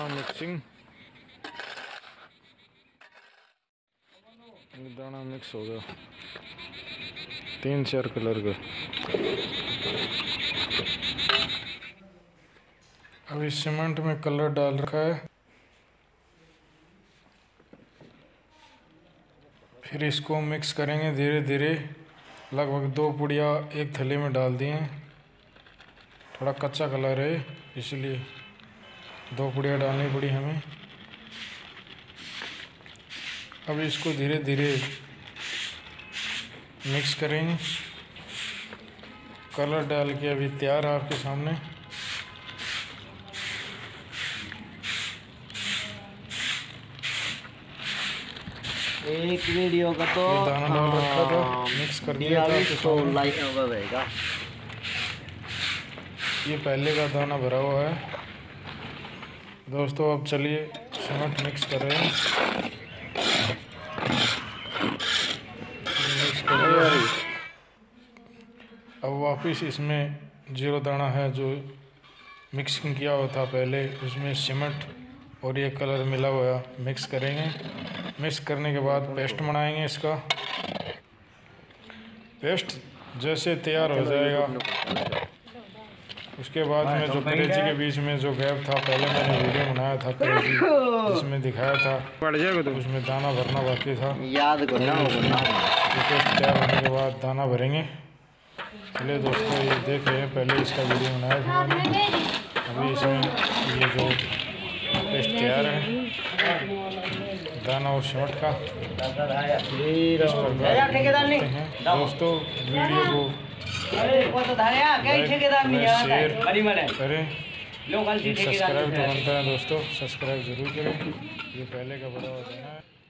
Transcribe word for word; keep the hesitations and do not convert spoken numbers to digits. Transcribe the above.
दाना मिक्सिंग, दाना मिक्स हो गया तीन चार कलर के। अभी सीमेंट में कलर डाल रखा है, फिर इसको मिक्स करेंगे धीरे धीरे। लगभग दो पुड़िया एक थैले में डाल दिए हैं, थोड़ा कच्चा कलर है इसलिए दो पुड़िया डालनी पड़ी हमें। अब इसको धीरे धीरे मिक्स करेंगे। कलर डाल के अभी तैयार है आपके सामने। एक वीडियो का तो दाना डाल रखा था, मिक्स कर दिया था आपके सामने। लाइक रहेगा। ये पहले का दाना भरा हुआ है दोस्तों। अब चलिए सीमेंट मिक्स कर रहे हैं। मिक्स कर दिया। अब वापस इसमें जीरो दाना है जो मिक्सिंग किया हुआ था पहले, उसमें सीमेंट और ये कलर मिला हुआ मिक्स करेंगे। मिक्स करने के बाद पेस्ट बनाएंगे। इसका पेस्ट जैसे तैयार हो जाएगा उसके बाद में जो करेजी के बीच में जो गैप था, पहले मैंने वीडियो बनाया था करेजी जिसमें दिखाया था, पड़ जाएगा तो उसमें दाना भरना बाकी था, याद करना होगा। पेस्ट तैयार होने के बाद दाना भरेंगे। चलिए दोस्तों ये देख रहे हैं, पहले इसका वीडियो बनाया था मैंने। अभी इसमें ये जो पेस्ट तैयार है दाना और सीमेंट का, इस प्रकार हैं दोस्तों। वीडियो को लाइक शेयर करें, सब्सक्राइब तो बनता है दोस्तों, सब्सक्राइब ज़रूर करें। ये पहले का बड़ा होता है।